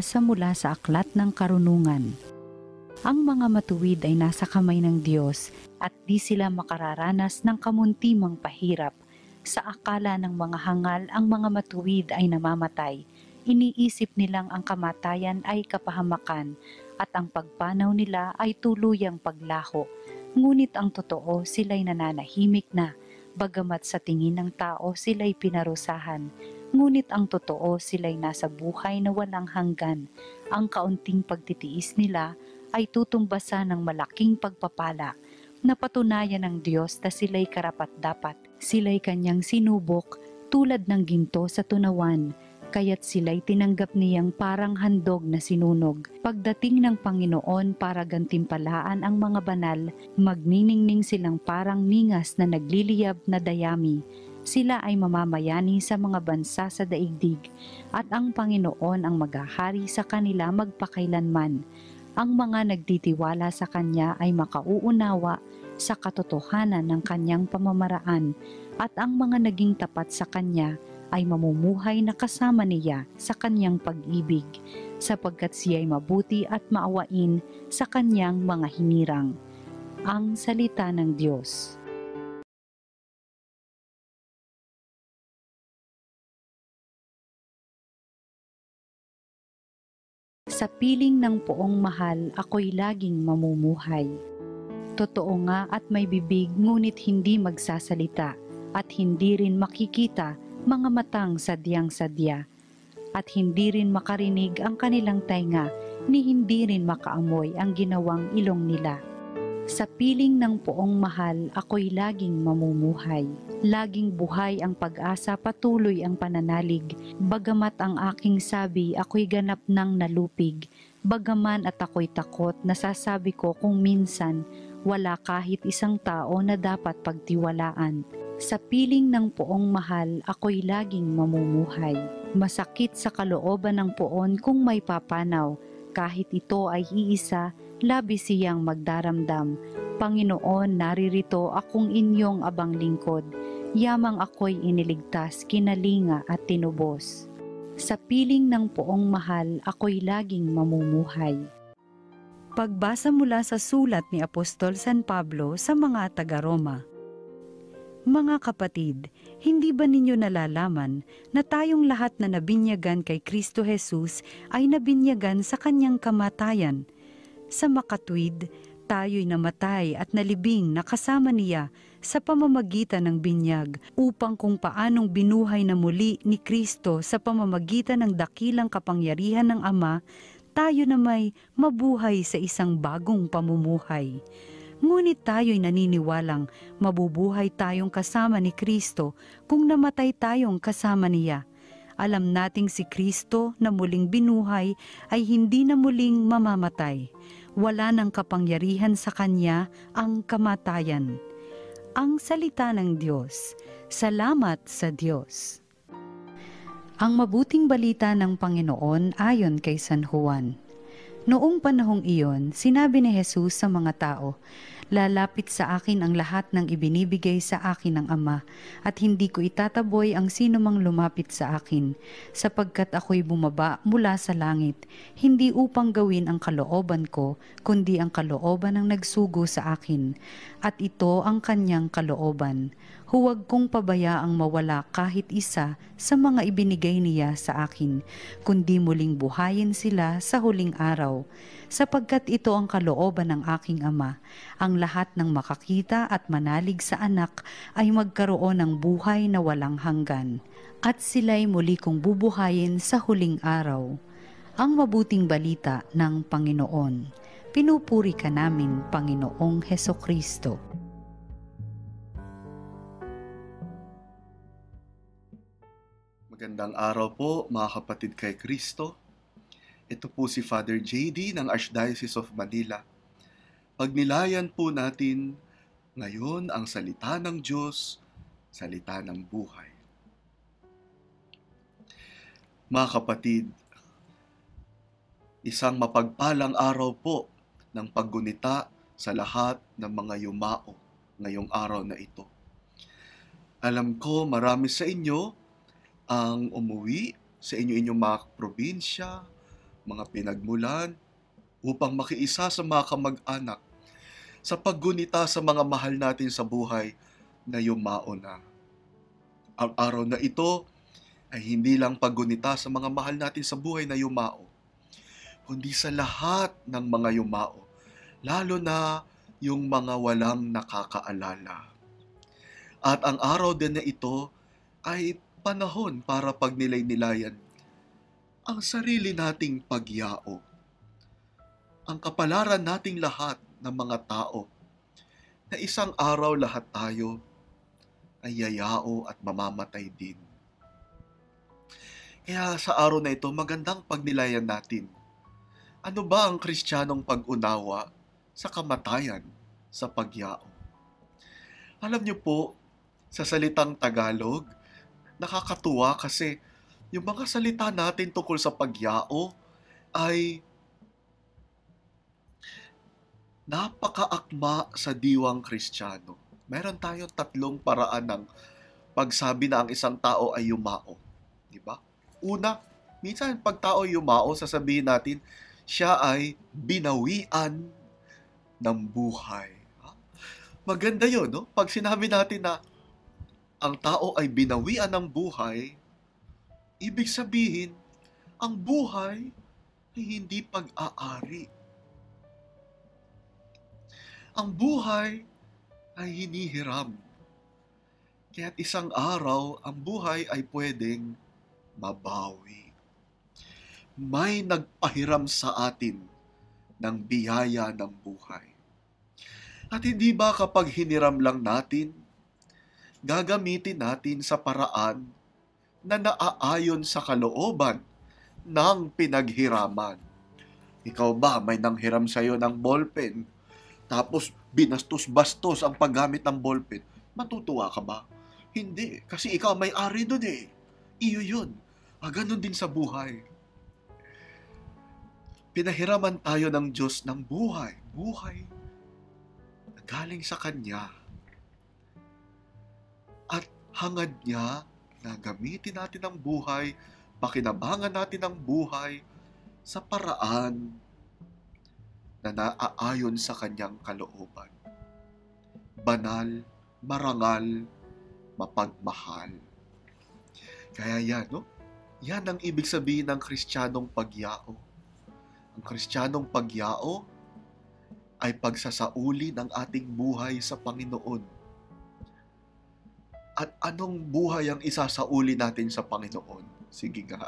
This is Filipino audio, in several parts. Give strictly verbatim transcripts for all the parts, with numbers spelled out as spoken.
Pagbasa mula sa Aklat ng Karunungan. Ang mga matuwid ay nasa kamay ng Diyos at di sila makararanas ng kamuntimang pahirap. Sa akala ng mga hangal ang mga matuwid ay namamatay. Iniisip nilang ang kamatayan ay kapahamakan at ang pagpanaw nila ay tuluyang paglaho. Ngunit ang totoo sila'y nananahimik na, bagamat sa tingin ng tao sila'y pinarusahan. Ngunit ang totoo sila'y nasa buhay na walang hanggan. Ang kaunting pagtitiis nila ay tutumbasan ng malaking pagpapala. Napatunayan ng Diyos na sila'y karapat-dapat. Sila'y kanyang sinubok tulad ng ginto sa tunawan. Kaya't sila'y tinanggap niyang parang handog na sinunog. Pagdating ng Panginoon para gantimpalaan ang mga banal, magniningning silang parang ningas na nagliliyab na dayami. Sila ay mamamayani sa mga bansa sa daigdig, at ang Panginoon ang maghahari sa kanila magpakailanman. Ang mga nagtitiwala sa Kanya ay makauunawa sa katotohanan ng Kanyang pamamaraan, at ang mga naging tapat sa Kanya ay mamumuhay na kasama niya sa Kanyang pag-ibig, sapagkat siya'y mabuti at maawain sa Kanyang mga hinirang. Ang salita ng Diyos. Sa piling ng poong mahal, ako'y laging mamumuhay. Totoo nga at may bibig ngunit hindi magsasalita, at hindi rin makikita mga matang sadyang sadya, at hindi rin makarinig ang kanilang tainga, ni hindi rin makaamoy ang ginawang ilong nila. Sa piling ng poong mahal, ako'y laging mamumuhay. Laging buhay ang pag-asa, patuloy ang pananalig. Bagamat ang aking sabi, ako'y ganap ng nalupig. Bagaman at ako'y takot, nasasabi ko kung minsan, wala kahit isang tao na dapat pagtiwalaan. Sa piling ng poong mahal, ako'y laging mamumuhay. Masakit sa kalooban ng poon kung may papanaw. Kahit ito ay iisa, labis siyang magdaramdam. Panginoon, naririto akong inyong abang lingkod. Yamang ako'y iniligtas, kinalinga at tinubos. Sa piling ng poong mahal, ako'y laging mamumuhay. Pagbasa mula sa sulat ni Apostol San Pablo sa mga taga-Roma. Mga kapatid, hindi ba ninyo nalalaman na tayong lahat na nabinyagan kay Kristo Jesus ay nabinyagan sa kanyang kamatayan? Sa makatwid, tayo'y namatay at nalibing na kasama niya sa pamamagitan ng binyag upang kung paanong binuhay na muli ni Kristo sa pamamagitan ng dakilang kapangyarihan ng Ama, tayo na may mabuhay sa isang bagong pamumuhay. Ngunit tayo'y naniniwalang mabubuhay tayong kasama ni Kristo kung namatay tayong kasama niya. Alam nating si Kristo na muling binuhay ay hindi na muling mamamatay. Wala nang kapangyarihan sa Kanya ang kamatayan. Ang salita ng Diyos. Salamat sa Diyos. Ang mabuting balita ng Panginoon ayon kay San Juan. Noong panahong iyon, sinabi ni Jesus sa mga tao, "Lalapit sa akin ang lahat ng ibinibigay sa akin ng Ama, at hindi ko itataboy ang sino mang lumapit sa akin, sapagkat ako'y bumaba mula sa langit, hindi upang gawin ang kalooban ko, kundi ang kalooban ng nagsugo sa akin, at ito ang kanyang kalooban. Huwag kong pabayaang mawala kahit isa sa mga ibinigay niya sa akin, kundi muling buhayin sila sa huling araw. Sapagkat ito ang kalooban ng aking Ama, ang lahat ng makakita at manalig sa anak ay magkaroon ng buhay na walang hanggan, at sila'y muli kong bubuhayin sa huling araw." Ang mabuting balita ng Panginoon. Pinupuri ka namin, Panginoong Hesukristo. Magandang araw po mga kapatid kay Kristo. Ito po si Father J D ng Archdiocese of Manila. Pagnilayan po natin ngayon ang salita ng Diyos, salita ng buhay. Mga kapatid, isang mapagpalang araw po ng paggunita sa lahat ng mga yumao ngayong araw na ito. Alam ko marami sa inyo ang umuwi sa inyo-inyong mga probinsya, mga pinagmulan, upang makiisa sa mga kamag-anak sa paggunita sa mga mahal natin sa buhay na yumao na. Ang araw na ito ay hindi lang paggunita sa mga mahal natin sa buhay na yumao, kundi sa lahat ng mga yumao, lalo na yung mga walang nakakaalala. At ang araw din na ito ay panahon para pagnilay-nilayan ang sarili nating pagyao. Ang kapalaran nating lahat ng mga tao na isang araw lahat tayo ay yayao at mamamatay din. Kaya sa araw na ito, magandang pagnilayan natin. Ano ba ang Kristiyanong pag-unawa sa kamatayan, sa pagyao? Alam niyo po, sa salitang Tagalog, nakakatuwa kasi yung mga salita natin tungkol sa pagyao ay napakaakma sa diwang Kristiyano. Meron tayong tatlong paraan ng pagsabi na ang isang tao ay yumao. Di ba? Una, minsan pag tao yumao, sasabihin natin, siya ay binawian ng buhay. Ha? Maganda yun, no? Pag sinabi natin na ang tao ay binawian ng buhay, ibig sabihin, ang buhay ay hindi pag-aari. Ang buhay ay hinihiram. Kaya't isang araw, ang buhay ay pwedeng mabawi. May nagpahiram sa atin ng biyaya ng buhay. At hindi ba kapag hiniram lang natin, gagamitin natin sa paraan na naaayon sa kalooban ng pinaghiraman? Ikaw ba may nanghiram sa'yo ng ballpen, tapos binastos-bastos ang paggamit ng ballpen? Matutuwa ka ba? Hindi, kasi ikaw may-ari doon eh. Iyo yun. Ah, ganun din sa buhay. Pinahiraman tayo ng Diyos ng buhay. Buhay na galing sa Kanya. At hangad niya na gamitin natin ang buhay, pakinabangan natin ang buhay sa paraan na naaayon sa Kanyang kalooban. Banal, marangal, mapagmahal. Kaya yan, no? Yan ang ibig sabihin ng Kristiyanong pagyao. Ang Kristiyanong pagyao ay pagsasauli ng ating buhay sa Panginoon. At anong buhay ang isasauli natin sa Panginoon? Sige nga.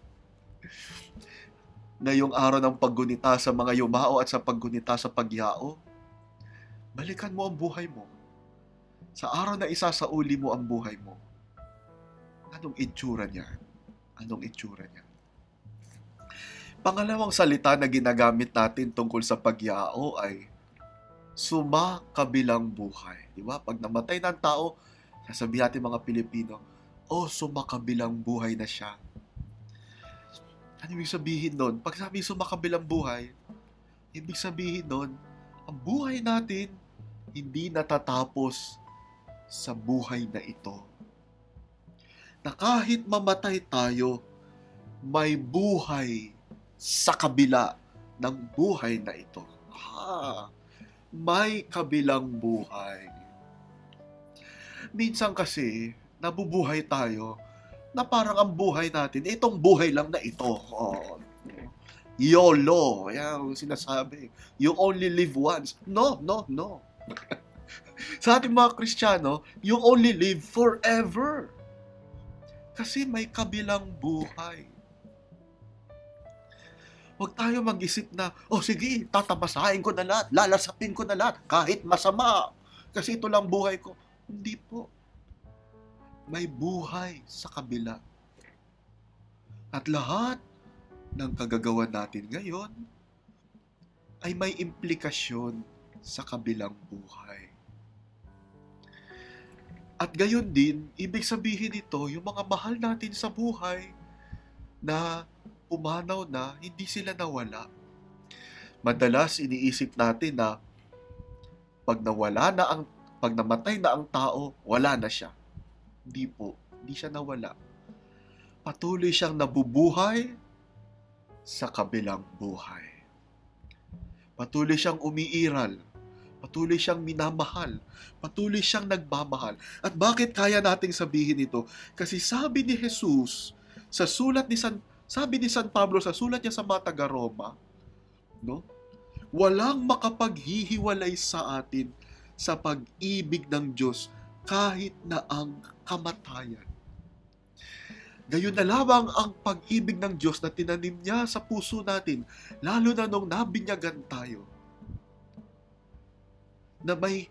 Ngayong araw ng paggunita sa mga yumao at sa paggunita sa pagyao, balikan mo ang buhay mo. Sa araw na isasauli mo ang buhay mo, anong itsura niya? Anong itsura niya? Pangalawang salita na ginagamit natin tungkol sa pagyao ay sumakabilang buhay. Di ba? Pag namatay ng tao, sasabihin natin mga Pilipino, oh, sumakabilang buhay na siya. Ano ibig sabihin nun? Pag sabi sumakabilang buhay, ibig sabihin nun, ang buhay natin hindi natatapos sa buhay na ito. Na kahit mamatay tayo, may buhay sa kabila ng buhay na ito. Ha, may kabilang buhay. Minsan kasi, nabubuhay tayo na parang ang buhay natin, itong buhay lang na ito. Oh, YOLO. Yan sinasabi. You only live once. No, no, no. Sa ating mga Kristiyano, you only live forever. Kasi may kabilang buhay. Huwag tayo mag-isip na, oh sige, tatabasahin ko na lahat, lalasapin ko na lahat, kahit masama. Kasi ito lang buhay ko. Hindi po. May buhay sa kabila. At lahat ng kagagawa natin ngayon ay may implikasyon sa kabilang buhay. At gayon din, ibig sabihin nito, yung mga mahal natin sa buhay na umanaw na, hindi sila nawala. Madalas iniisip natin na pag nawala na ang, pag namatay na ang tao, wala na siya. Hindi po, hindi siya nawala. Patuloy siyang nabubuhay sa kabilang buhay. Patuloy siyang umiiral, patuloy siyang minamahal, patuloy siyang nagmamahal. At bakit kaya nating sabihin ito? Kasi sabi ni Jesus sa sulat ni San sabi ni San Pablo sa sulat niya sa mga taga-Roma, no? Walang makapaghihiwalay sa atin sa pag-ibig ng Diyos kahit na ang kamatayan. Gayon na lamang ang pag-ibig ng Diyos na tinanim niya sa puso natin, lalo na nung nabinyagan tayo, na may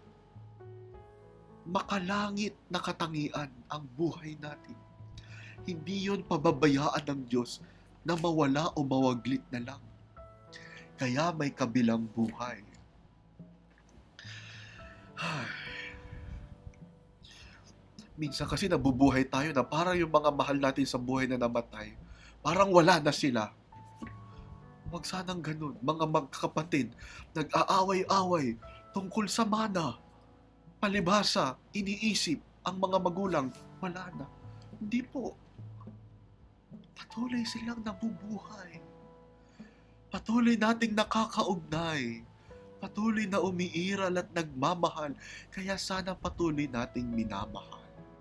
makalangit na katangian ang buhay natin. Hindi yun pababayaan ng Diyos na mawala o mawaglit na lang. Kaya may kabilang buhay. Minsan kasi nabubuhay tayo na parang yung mga mahal natin sa buhay na namatay, parang wala na sila. Huwag sanang ganun. Mga magkakapatid, nag-aaway-away tungkol sa mana, palibhasa, iniisip, ang mga magulang, wala na. Hindi po. Patuloy silang nabubuhay. Patuloy nating nakakaugnay. Patuloy na umiiral at nagmamahal. Kaya sana patuloy nating minamahal.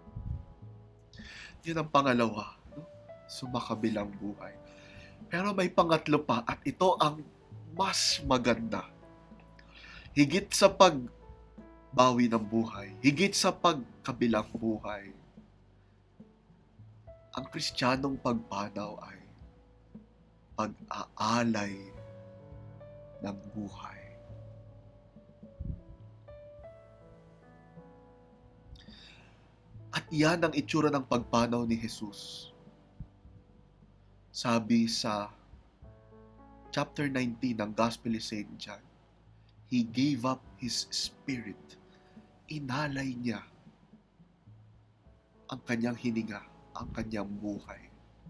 Yun ang pangalawa, no? Sumakabilang buhay. Pero may pangatlo pa at ito ang mas maganda. Higit sa pagbawi ng buhay, higit sa pagkabilang buhay, ang Kristiyanong pagpanaw ay pag-aalay ng buhay. At yan ang itsura ng pagpanaw ni Jesus. Sabi sa chapter nineteen ng Gospel of Saint John, He gave up His Spirit. Inalay niya ang kanyang hininga, ang kanyang buhay.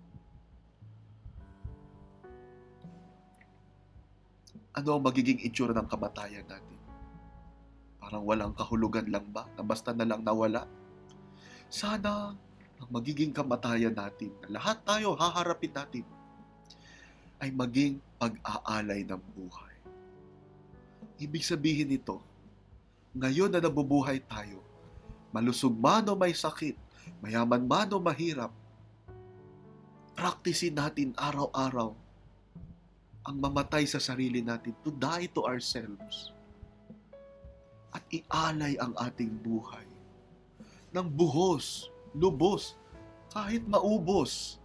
Ano ang magiging itsura ng kamatayan natin? Parang walang kahulugan lang ba? Na basta na lang nawala? Sana ang magiging kamatayan natin, na lahat tayo haharapin natin, ay maging pag-aalay ng buhay. Ibig sabihin nito, ngayon na nabubuhay tayo, malusog man o may sakit, mayaman man o mahirap, praktisin natin araw-araw ang mamatay sa sarili natin, to die to ourselves, at ialay ang ating buhay ng buhos, lubos, kahit maubos.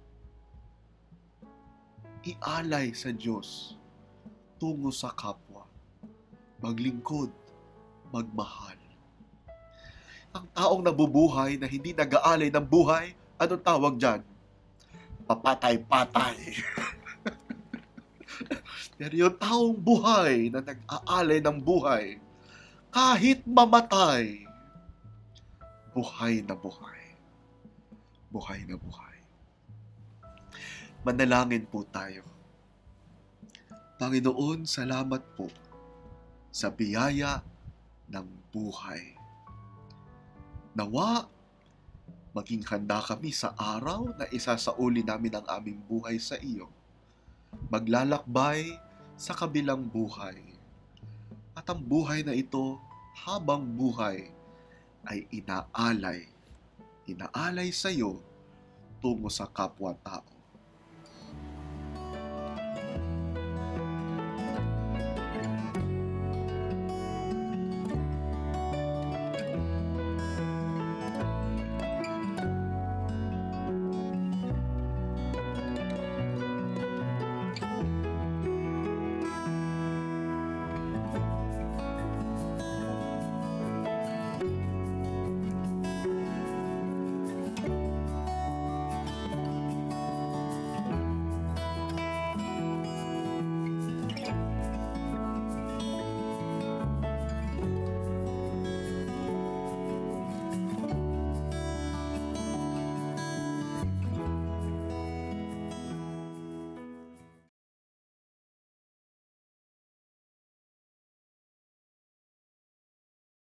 Ialay sa Diyos, tungo sa kapwa, maglingkod, magmahal. Ang taong nabubuhay na hindi nag-aalay ng buhay, anong tawag dyan? Papatay-patay. Pero yung taong buhay na nag-aalay ng buhay, kahit mamatay, buhay na buhay. Buhay na buhay. Manalangin po tayo. Panginoon, salamat po sa biyaya ng buhay. Nawa, maging handa kami sa araw na isasauli namin ang aming buhay sa iyo. Maglalakbay sa kabilang buhay. At ang buhay na ito, habang buhay, ay inaalay, inaalay sa iyo tungo sa kapwa-tao.